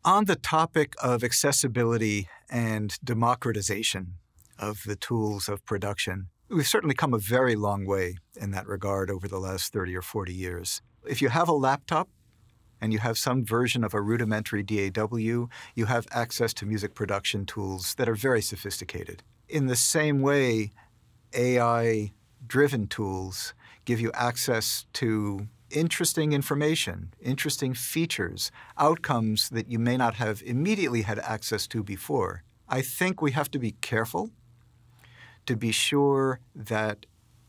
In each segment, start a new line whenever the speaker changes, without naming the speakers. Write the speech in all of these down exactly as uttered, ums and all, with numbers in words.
On the topic of accessibility and democratization of the tools of production, we've certainly come a very long way in that regard over the last thirty or forty years. If you have a laptop and you have some version of a rudimentary D A W, you have access to music production tools that are very sophisticated. In the same way, A I-driven tools give you access to interesting information, interesting features, outcomes that you may not have immediately had access to before. I think we have to be careful to be sure that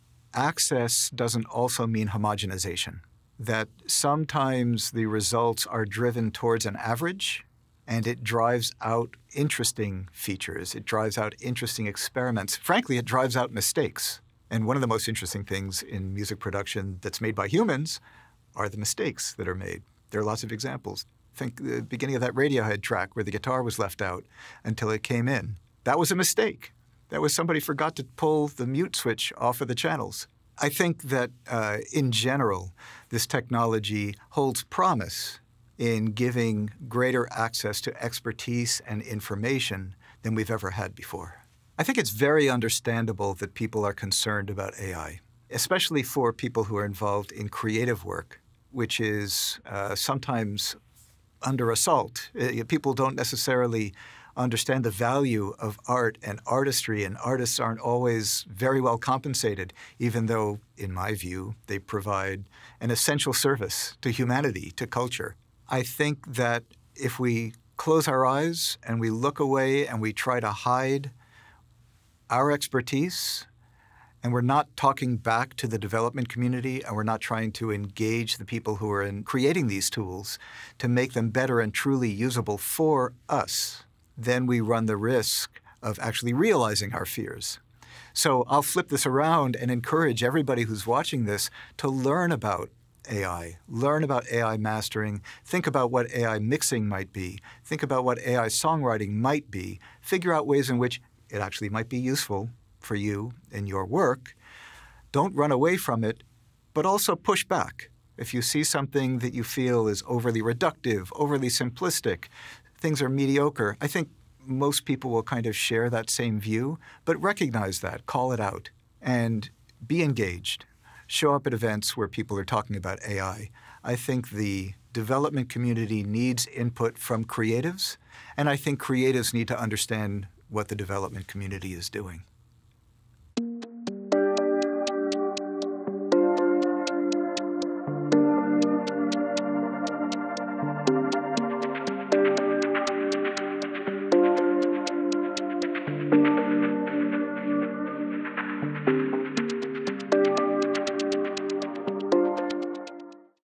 access doesn't also mean homogenization, that sometimes the results are driven towards an average and it drives out interesting features, it drives out interesting experiments. Frankly, it drives out mistakes. And one of the most interesting things in music production that's made by humans are the mistakes that are made. There are lots of examples. Think the beginning of that Radiohead track where the guitar was left out until it came in. That was a mistake. That was somebody forgot to pull the mute switch off of the channels. I think that uh, in general, this technology holds promise in giving greater access to expertise and information than we've ever had before. I think it's very understandable that people are concerned about A I, especially for people who are involved in creative work, which is uh, sometimes under assault. Uh, people don't necessarily understand the value of art and artistry, and artists aren't always very well compensated, even though, in my view, they provide an essential service to humanity, to culture. I think that if we close our eyes and we look away and we try to hide our expertise, and we're not talking back to the development community, and we're not trying to engage the people who are in creating these tools to make them better and truly usable for us, then we run the risk of actually realizing our fears. So I'll flip this around and encourage everybody who's watching this to learn about A I, learn about A I mastering, think about what A I mixing might be, think about what A I songwriting might be, figure out ways in which it actually might be useful for you in your work. Don't run away from it, but also push back. If you see something that you feel is overly reductive, overly simplistic, things are mediocre, I think most people will kind of share that same view, but recognize that, call it out, and be engaged. Show up at events where people are talking about A I. I think the development community needs input from creatives, and I think creatives need to understand what the development community is doing.